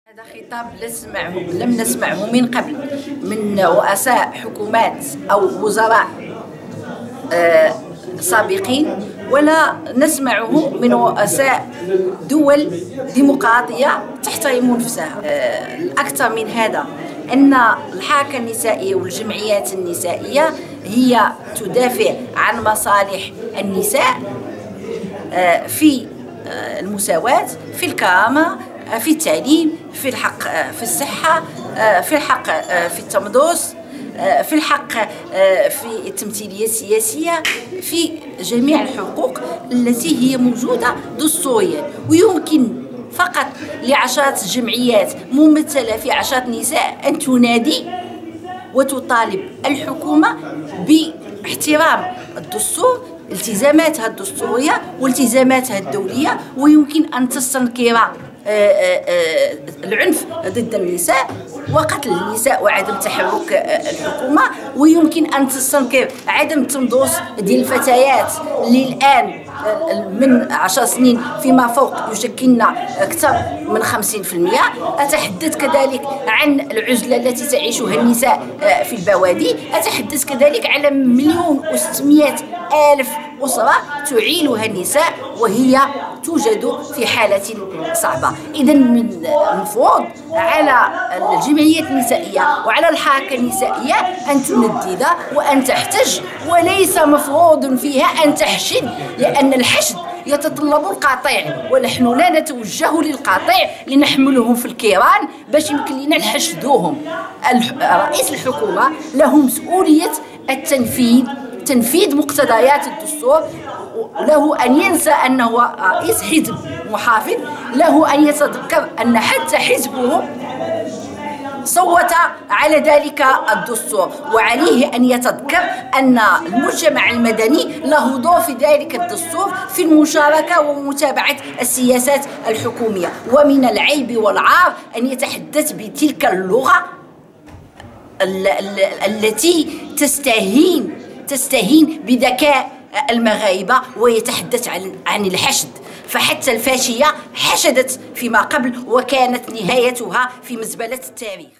هذا خطاب لم نسمعه من قبل من رؤساء حكومات أو وزراء سابقين، ولا نسمعه من رؤساء دول ديمقراطية تحترم نفسها. الأكثر من هذا أن الحركة النسائية والجمعيات النسائية هي تدافع عن مصالح النساء في المساواة، في الكرامة، في التعليم، في الحق في الصحة، في الحق في التمدرس، في الحق في التمثيلية السياسية، في جميع الحقوق التي هي موجودة دستوريا. ويمكن فقط لعشرات الجمعيات ممثلة في عشرات نساء أن تنادي وتطالب الحكومة باحترام الدستور، التزاماتها الدستورية والتزاماتها الدولية، ويمكن أن تستنكر العنف ضد النساء وقتل النساء وعدم تحرك الحكومة، ويمكن أن تستنكر عدم التمدرس ديال الفتيات اللي الآن من 10 سنين فيما فوق يشكلن أكثر من 50%. أتحدث كذلك عن العزلة التي تعيشها النساء في البوادي. أتحدث كذلك على 1,600,000 أسرة تعيلها النساء وهي توجد في حالة صعبة. إذا من المفروض على الجمعيات النسائية وعلى الحركة النسائية أن تندد وأن تحتج، وليس مفروض فيها أن تحشد، لأن الحشد يتطلب القطيع، ونحن لا نتوجه للقطيع لنحملهم في الكيران باش يمكن لنا نحشدوهم. رئيس الحكومة له مسؤولية تنفيذ مقتضيات الدستور، له أن ينسى أنه رئيس حزب محافظ، له أن يتذكر أن حتى حزبه صوت على ذلك الدستور، وعليه أن يتذكر أن المجتمع المدني له دور في ذلك الدستور في المشاركة ومتابعة السياسات الحكومية. ومن العيب والعار أن يتحدث بتلك اللغة التي تستهين بذكاء المغاربة ويتحدث عن الحشد. فحتى الفاشية حشدت فيما قبل وكانت نهايتها في مزبلة التاريخ.